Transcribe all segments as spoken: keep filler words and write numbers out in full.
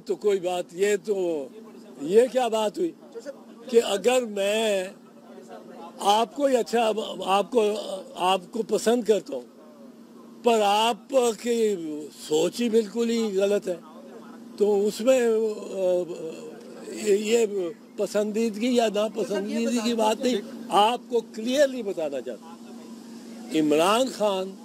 तो कोई बात, ये तो ये क्या बात हुई कि अगर मैं आपको ही अच्छा आपको आपको पसंद करता हूँ पर आपकी सोच ही बिल्कुल ही गलत है, तो उसमें ये पसंदीदगी या नापसंदीदगी की बात नहीं। आपको क्लियरली बताना चाहता हूँ, इमरान खान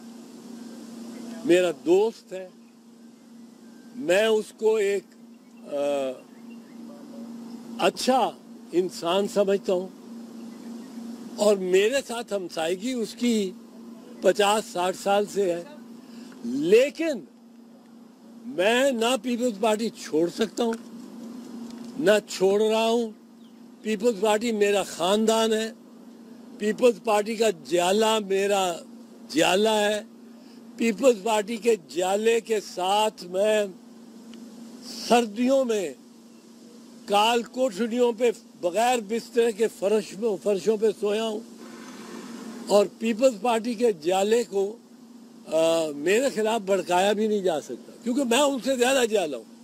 मेरा दोस्त है, मैं उसको एक आ, अच्छा इंसान समझता हूँ और मेरे साथ हमसायगी उसकी पचास साठ साल से है, लेकिन मैं ना पीपल्स पार्टी छोड़ सकता हूँ ना छोड़ रहा हूँ। पीपल्स पार्टी मेरा खानदान है, पीपल्स पार्टी का जाला मेरा जाला है, पीपल्स पार्टी के जाले के साथ मैं सर्दियों में काल कोठरियों पे बगैर बिस्तर के फर्श फर्शों पे सोया हूँ और पीपल्स पार्टी के जाले को आ, मेरे खिलाफ भड़काया भी नहीं जा सकता क्योंकि मैं उनसे ज्यादा जाला हूँ।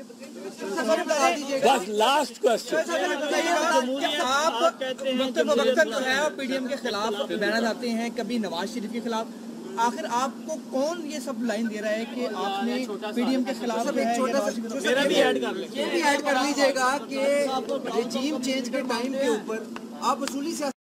बस लास्ट क्वेश्चन, आप वक्तन जो है पीडीएम के खिलाफ बयान आते हैं, कभी नवाज शरीफ के खिलाफ, आखिर आपको कौन ये सब लाइन दे रहा है कि आपने पीडीएम के खिलाफ एक छोटा सा ये भी ऐड कर लीजिएगा कि रेजिम चेंज के टाइम के ऊपर आप वसूली